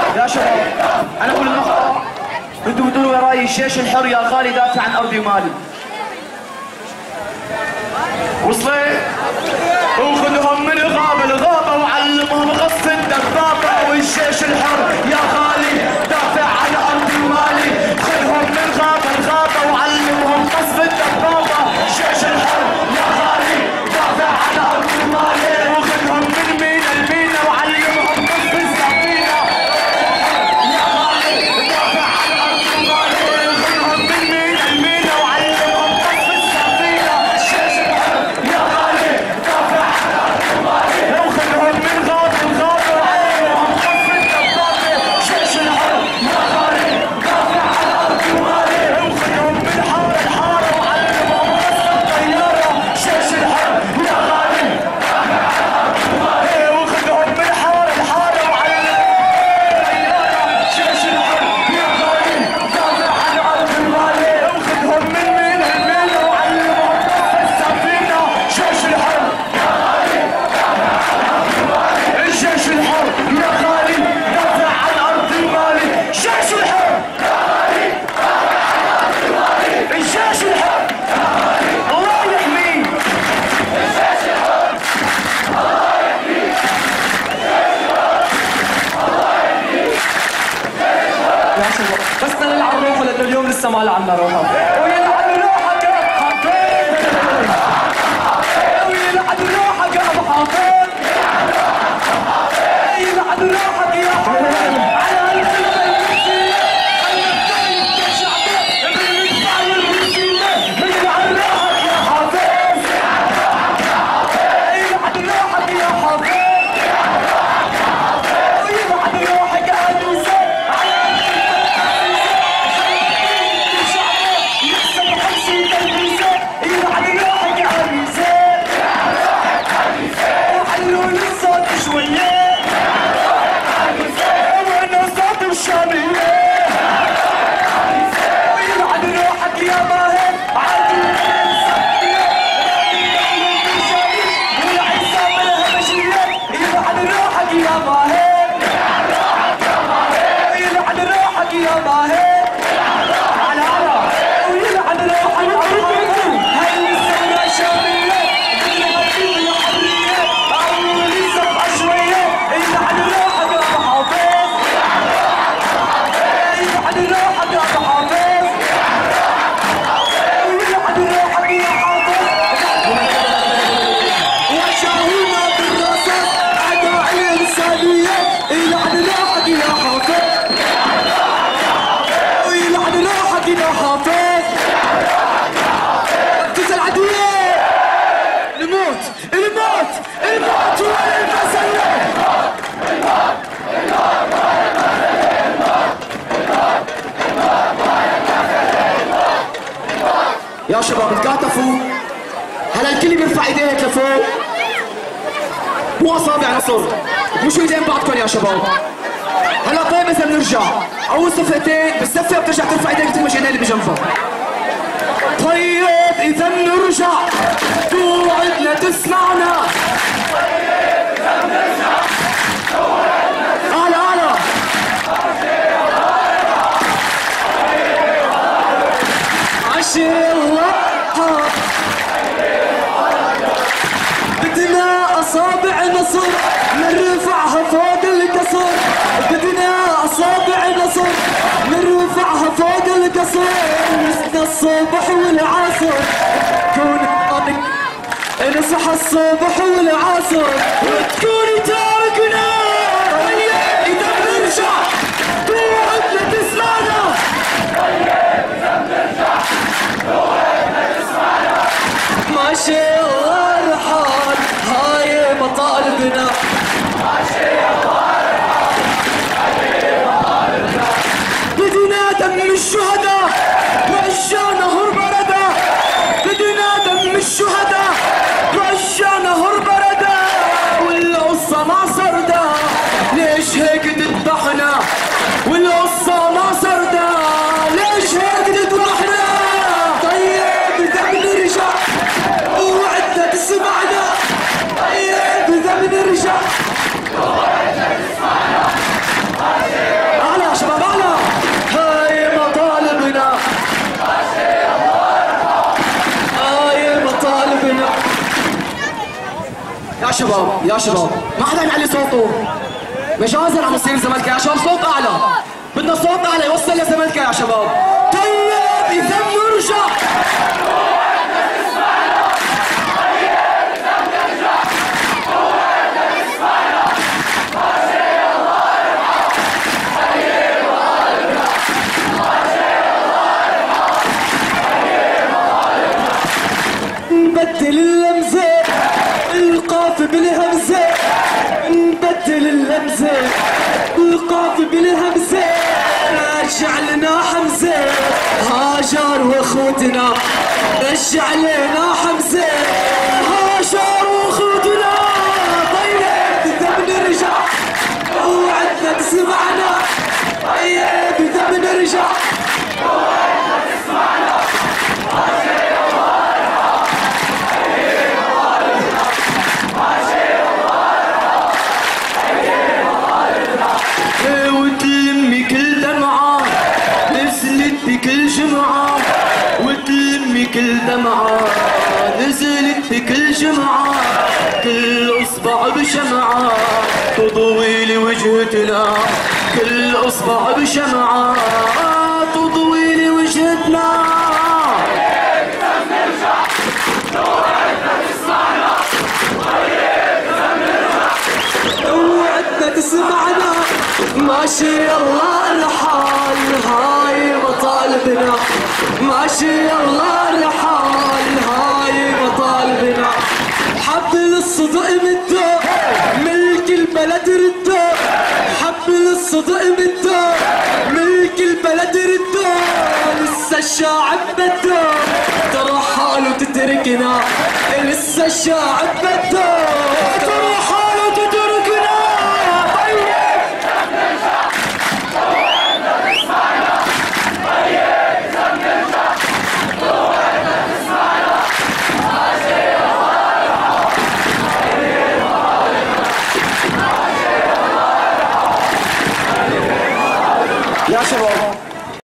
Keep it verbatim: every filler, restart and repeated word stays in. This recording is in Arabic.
يا شباب انا اقول المقطع انتوا بتقولوا وراي الجيش الحر يا غالي دافع عن ارضي ومالي. وصلت؟ وخذهم من غابه لغابه وعلمهم غص الدبابه، والجيش الحر يا غالي دافع عن ارضي ومالي. خذهم من غابه لغابه وعلمهم غص الدبابه، الجيش الحر يا غالي دافع عن ارضي ومالي. وخذهم من مينا لمينا وعلمهم غص السفينه، يا غالي دافع عن ارضي ومالي. وخذهم من مينا لمينا وعلمهم غص السفينه، الجيش الحر يا غالي دافع عن ارضي ومالي. وخذهم من غابه لغابه وعلمهم غص الدبابه، الجيش الحر يا غالي دافع عن ارضي ومالي. وخذهم من حاره لحاره وعلمهم غص الطياره، الجيش الحر يا غالي دافع عن ارضي ومالي. وخذهم من حاره لحاره وعلمهم طياره، الجيش الحر يا غالي دافع عن ارضي ومالي. وخذهم من مينا لمينا وعلمهم غص السفينه، الجيش الحر يا غالي دافع عن ارضي ومالي. الجيش الحر يا غالي دافع عن ارضي ومالي. الجيش الحر يا غالي دافع عن ارضي ومالي. الجيش الحر يا غالي الله يحميه. الجيش الحر الله يحميه. يا شباب بس نلعب روحه لانه اليوم لسه ما لعبنا روحه. ويلعب روحك يا ابو حفيظ، ويلعب روحك يا ابو حفيظ، يلعب روحك يا حبيبي على الخلفه المسيره، على الطريق الشعبي بالمدفع والمسيره. يلعب روحك يا حفيظ، يلعب روحك يا حفيظ، ويلعب روحك يا حسين على يكسب خمسين تلفزيون. يلعب روحك يا حسين، وحلوا لي الصوت شويه وانا صوت الشاميه. ويلعب روحك يا ماهر عادي والعصام الهمجيه. يلعب روحك يا ماهر، ويلعب روحك يا ماهر على على. ويلعب روحك يا ماهر هاي الثوره شاميه بدنا نجيب الحريه اول صفحه شويه. يلعب روحك يا ابو حافظ، يلعب روحك يا ابو حافظ، ويلعب روحك يا حافظ. وشاهينا بالرصاص اعداء الانسانيه. يلعب روحك يا حافظ، ويلعب روحك يا حافظ. ركز العدويه، الموت الموت الموت ولا المسله. يا شباب تكاتفوا، هلا الكل بيرفع ايديك لفوق، مو اصابع نصر، مش ايدين بعضكم يا شباب. هلا طيب اذا بنرجع اول صفقتين بالصفه بترجع ترفع ايديك تلمش ايدين اللي بجنبك. طيب اذا بنرجع توعدنا تسمعنا. طيب اذا بنرجع توعدنا تسمعنا. هلا هلا عشر الله بدنا اصابع نصر نرفعها فوق القصر. بدنا اصابع نصر نرفعها فوق القصر. نسقى الصبح والعصر تكون نصحى الصبح والعصر وتكون تاركنا. اذا بنرجع توعدنا تسمعنا. ماشي الله الحال هاي مطالبنا. ماشي الله الحال هاي مطالبنا. بدنا دم الشهداء رجع نهر بردا. بدنا دم الشهداء رجع نهر بردا. والقصة ما سردا ليش هيك تذبحنا. والقصة ما سردا ليش هيك تذبحنا. طيب اذا بنرجع وعدنا تسمعنا. طيب اذا بنرجع وعدنا تسمعنا. شباب يا شباب ما حدا يعلي صوته مجازا عم يصير زملكا يا شباب صوت اعلى بدنا صوت اعلى يوصل لزملكا يا شباب طيب اذا بنرجع نبدل اللمزة القاف بالهمزة نبدل اللمزة القاف بالهمزة رجع لنا حمزة هاجر واخوتنا رجع لنا حمزة هاجر واخوتنا طيب اذا بنرجع وعدنا تسمعنا طيب اذا بنرجع وعدنا تسمعنا وتلمي كل دمعة نزلت بكل جمعة وتلمي كل دمعة نزلت بكل جمعة كل اصبع بشمعة تضوي لي وجهتنا كل اصبع بشمعة تضوي لي وجهتنا تسمعنا ماشي الله الحال هاي مطالبنا ماشي الله الحال هاي مطالبنا حبل الصدق مده ملك البلد رده حبل الصدق مده ملك البلد رده لسه الشاعب بده ترى حاله تتركنا لسه الشاعب بده ترى حاله تتركنا يا شباب